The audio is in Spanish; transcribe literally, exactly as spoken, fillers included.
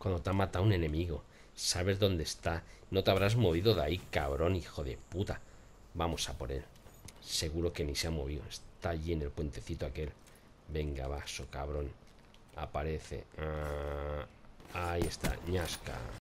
cuando te ha matado un enemigo. Sabes dónde está. No te habrás movido de ahí, cabrón, hijo de puta. Vamos a por él. Seguro que ni se ha movido. Está allí en el puentecito aquel. Venga, vaso, cabrón. Aparece. Ah, ahí está, ñasca.